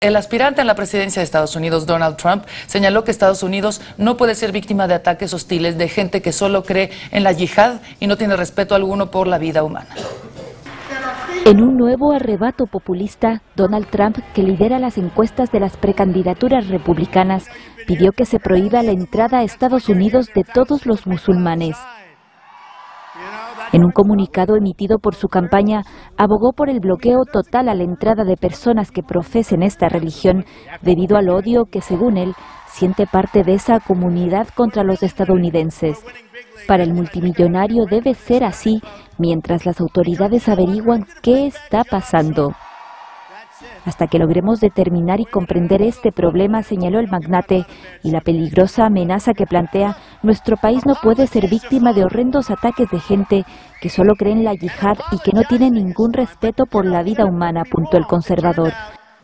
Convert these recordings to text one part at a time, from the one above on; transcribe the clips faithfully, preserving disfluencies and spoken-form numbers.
El aspirante a la presidencia de Estados Unidos, Donald Trump, señaló que Estados Unidos no puede ser víctima de ataques hostiles de gente que solo cree en la yihad y no tiene respeto alguno por la vida humana. En un nuevo arrebato populista, Donald Trump, que lidera las encuestas de las precandidaturas republicanas, pidió que se prohíba la entrada a Estados Unidos de todos los musulmanes. En un comunicado emitido por su campaña, abogó por el bloqueo total a la entrada de personas que profesen esta religión, debido al odio que, según él, siente parte de esa comunidad contra los estadounidenses. Para el multimillonario debe ser así, mientras las autoridades averiguan qué está pasando. Hasta que logremos determinar y comprender este problema, señaló el magnate, y la peligrosa amenaza que plantea, nuestro país no puede ser víctima de horrendos ataques de gente que solo cree en la yihad y que no tiene ningún respeto por la vida humana, apuntó el conservador.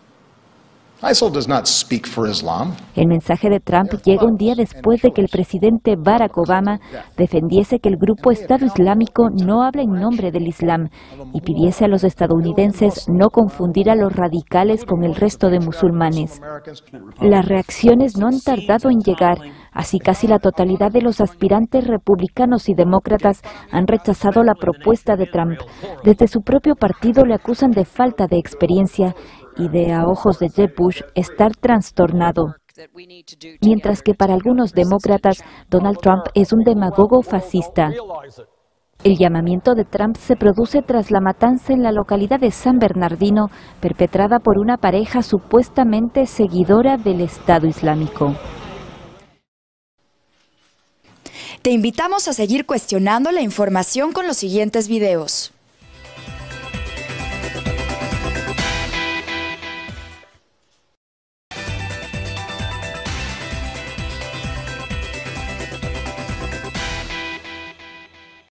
El mensaje de Trump llega un día después de que el presidente Barack Obama defendiese que el grupo Estado Islámico no habla en nombre del Islam y pidiese a los estadounidenses no confundir a los radicales con el resto de musulmanes. Las reacciones no han tardado en llegar, así casi la totalidad de los aspirantes republicanos y demócratas han rechazado la propuesta de Trump. Desde su propio partido le acusan de falta de experiencia y de, a ojos de Jeb Bush, estar trastornado. Mientras que para algunos demócratas, Donald Trump es un demagogo fascista. El llamamiento de Trump se produce tras la matanza en la localidad de San Bernardino, perpetrada por una pareja supuestamente seguidora del Estado Islámico. Te invitamos a seguir cuestionando la información con los siguientes videos.